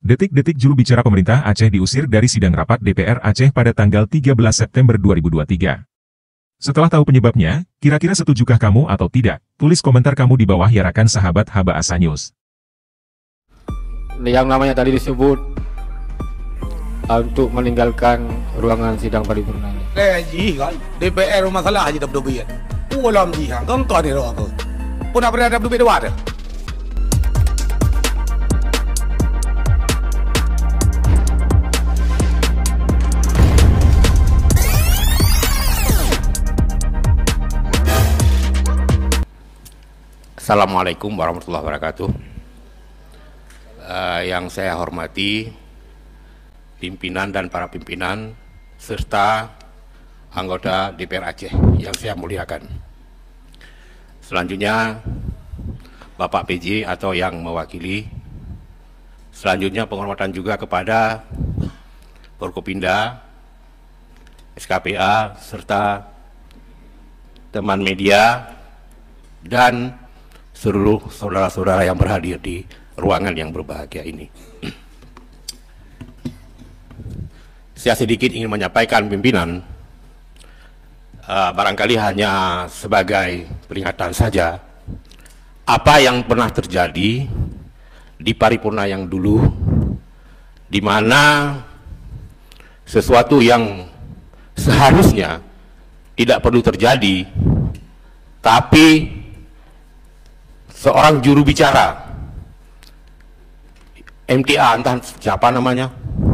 Detik-detik juru bicara pemerintah Aceh diusir dari sidang rapat DPR Aceh pada tanggal 13 September 2023. Setelah tahu penyebabnya, kira-kira setujukah kamu atau tidak? Tulis komentar kamu di bawah ya rekan sahabat Haba Asa News. Yang namanya tadi disebut untuk meninggalkan ruangan sidang paripurna. Kan DPR masalah aja dah berduit. Ulam jihan tonton ni roh aku. Pun apa ada berduit dua ada. Assalamualaikum warahmatullahi wabarakatuh. Yang saya hormati pimpinan dan para pimpinan serta anggota DPR Aceh yang saya muliakan. Selanjutnya Bapak PJ atau yang mewakili. Selanjutnya penghormatan juga kepada Forkopimda, SKPA serta teman media dan seluruh saudara-saudara yang berhadir di ruangan yang berbahagia ini. Saya sedikit ingin menyampaikan pimpinan, barangkali hanya sebagai peringatan saja, apa yang pernah terjadi di paripurna yang dulu, di mana sesuatu yang seharusnya tidak perlu terjadi, tapi seorang juru bicara MTA, entah siapa namanya,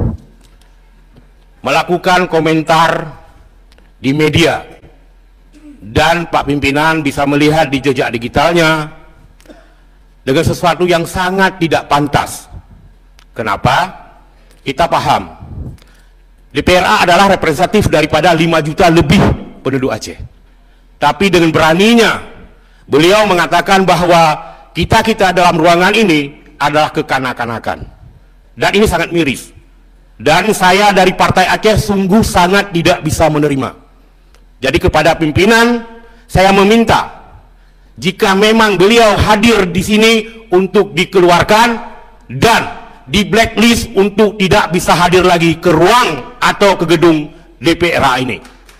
melakukan komentar di media, dan Pak Pimpinan bisa melihat di jejak digitalnya dengan sesuatu yang sangat tidak pantas. Kenapa? Kita paham DPRA adalah representatif daripada 5 juta lebih penduduk Aceh, tapi dengan beraninya beliau mengatakan bahwa kita dalam ruangan ini adalah kekanak-kanakan, dan ini sangat miris. Dan saya dari Partai Aceh sungguh sangat tidak bisa menerima. Jadi kepada pimpinan saya meminta, jika memang beliau hadir di sini untuk dikeluarkan dan di blacklist untuk tidak bisa hadir lagi ke ruang atau ke gedung DPRA ini.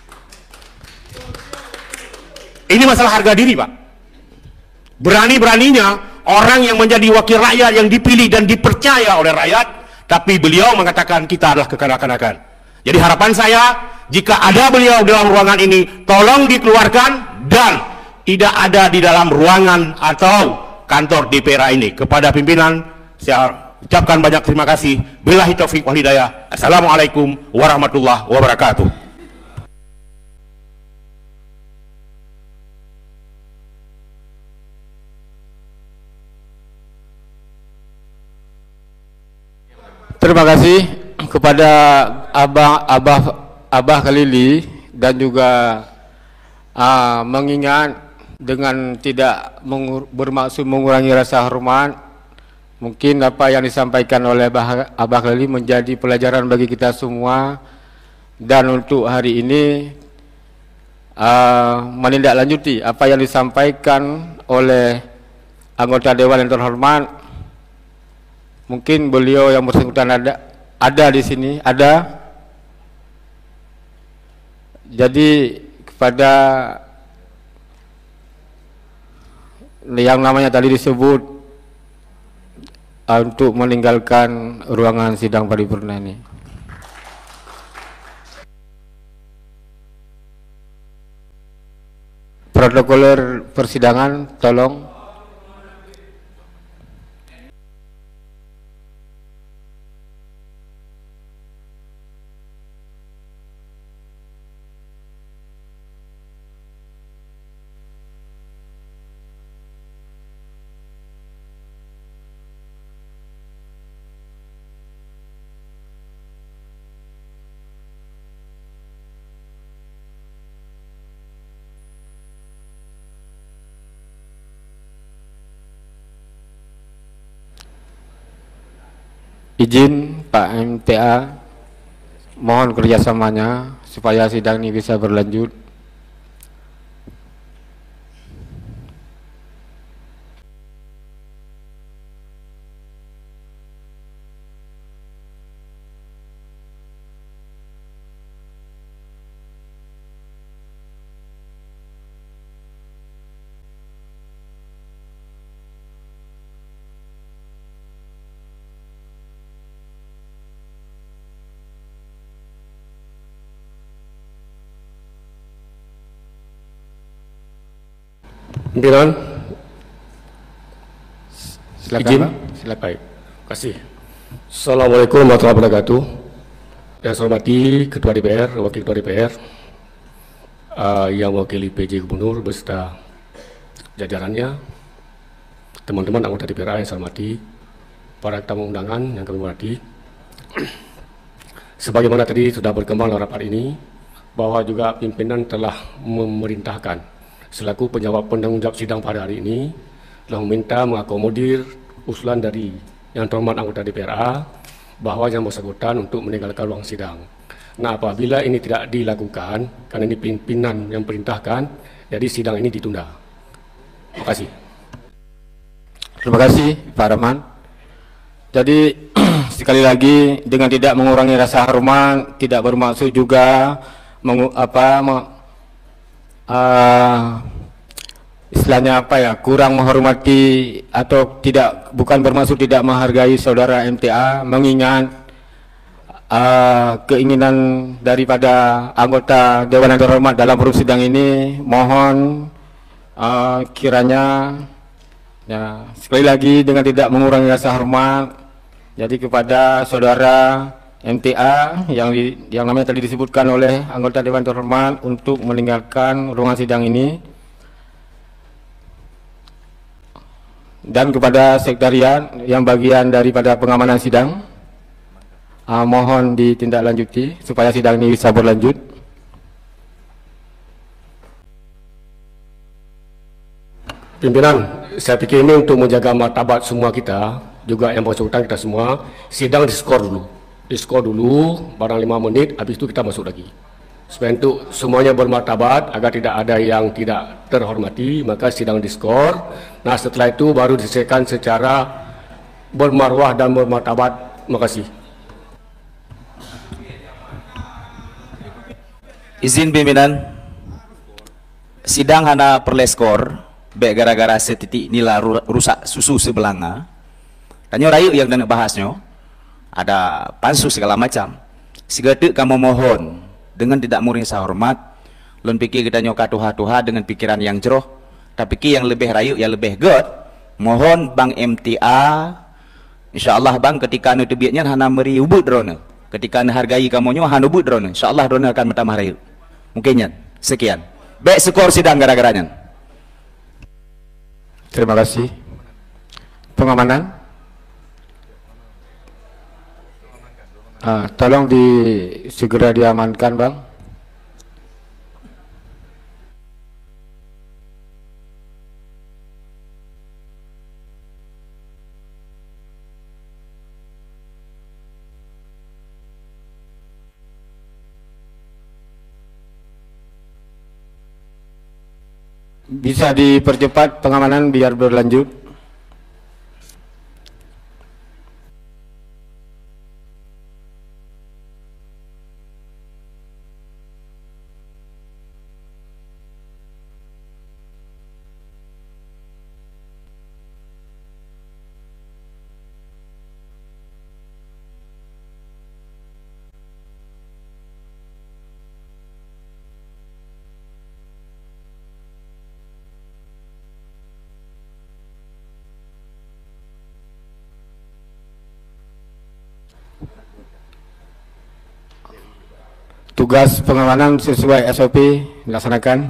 Ini masalah harga diri, Pak. Berani-beraninya orang yang menjadi wakil rakyat yang dipilih dan dipercaya oleh rakyat, tapi beliau mengatakan kita adalah kekanak-kanakan. Jadi harapan saya, jika ada beliau dalam ruangan ini, tolong dikeluarkan dan tidak ada di dalam ruangan atau kantor DPRA ini. Kepada pimpinan saya ucapkan banyak terima kasih. Billahi taufiq wal hidayah. Assalamualaikum warahmatullahi wabarakatuh. Terima kasih kepada Abah Khalili, dan juga mengingat dengan tidak bermaksud mengurangi rasa hormat, mungkin apa yang disampaikan oleh Abah Khalili menjadi pelajaran bagi kita semua, dan untuk hari ini menindaklanjuti apa yang disampaikan oleh anggota Dewan yang terhormat. Mungkin beliau yang bersangkutan ada di sini, ada. Jadi kepada yang namanya tadi disebut untuk meninggalkan ruangan sidang paripurna ini. Protokoler persidangan, tolong. Izin Pak MTA, mohon kerjasamanya supaya sidang ini bisa berlanjut. Pimpinan, Silakan, izin. Pak. Silakan. Baik, terima kasih. Assalamualaikum warahmatullahi wabarakatuh. Yang saya hormati Ketua DPR, Wakil Ketua DPR, yang mewakili PJ Gubernur beserta jajarannya, teman-teman anggota DPR yang saya hormati, para tamu undangan yang kami hormati. Sebagaimana tadi sudah berkembang dalam rapat ini, bahwa juga pimpinan telah memerintahkan selaku penanggung jawab sidang pada hari ini telah meminta mengakomodir usulan dari yang terhormat anggota DPRA bahwa yang bersangkutan untuk meninggalkan ruang sidang. Nah, apabila ini tidak dilakukan, karena ini pimpinan yang perintahkan, jadi sidang ini ditunda. Terima kasih. Terima kasih, Pak Rahman. Jadi sekali lagi dengan tidak mengurangi rasa hormat, tidak bermaksud juga istilahnya apa ya, kurang menghormati atau tidak, bukan bermaksud tidak menghargai saudara MTA, mengingat keinginan daripada anggota Dewan yang terhormat dalam forum sidang ini. Mohon kiranya ya, sekali lagi dengan tidak mengurangi rasa hormat, jadi kepada saudara MTA yang namanya tadi disebutkan oleh anggota Dewan terhormat untuk meninggalkan ruangan sidang ini, dan kepada sekretariat yang bagian daripada pengamanan sidang, mohon ditindaklanjuti supaya sidang ini bisa berlanjut. Pimpinan, saya pikir ini untuk menjaga martabat semua kita, juga yang bersangkutan kita semua, sidang diskor dulu, barang 5 menit, habis itu kita masuk lagi. Supaya untuk semuanya bermartabat, agar tidak ada yang tidak terhormati, maka sidang diskor. Nah, setelah itu baru diselesaikan secara bermarwah dan bermartabat. Terima kasih. Izin pimpinan, sidang hana perleskor, baik gara-gara setitik nila rusak susu sebelanga. Tanya rayu yang nak bahasnya, ada pansus segala macam. Segatik kamu mohon dengan tidak merasa hormat, lun pikir kita nyoka tuha-tuha dengan pikiran yang jeroh, tapi pikir yang lebih rayu, yang lebih good. Mohon Bang MTA, insyaAllah Bang ketika anu tebiatnya hana meri ubud drone, ketika anu hargai kamu nyo hana ubud drone, insyaAllah drone akan bertambah rayu. Mungkinnya, sekian. Baik skor sidang gara-garanya. Terima kasih. Pengamanan, tolong segera diamankan, Bang. Bisa dipercepat pengamanan biar berlanjut. Tugas pengamanan sesuai SOP dilaksanakan.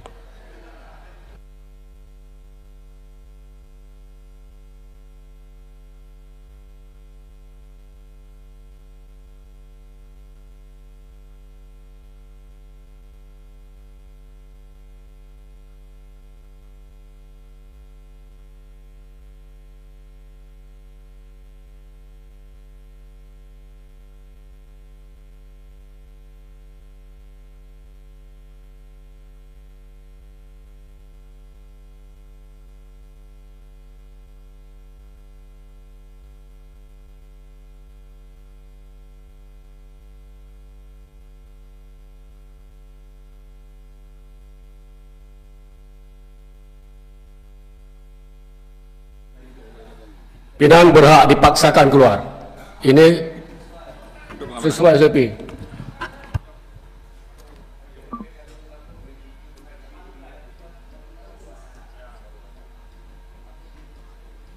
Pimpinan berhak dipaksakan keluar. Ini sesuai SOP.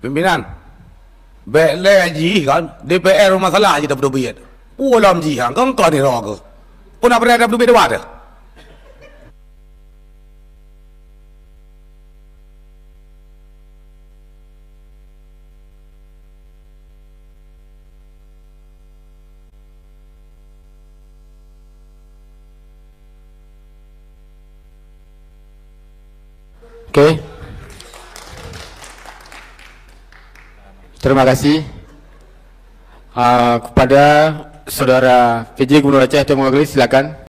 Pimpinan, baik lagi kan DPR masalah aja dapat duit. Ulam jihan kan kau ni raga. Pun apa dapat duit dewa dah. Okey. Terima kasih kepada Saudara PJ Gubernur Aceh Tengah Mewakili, silakan.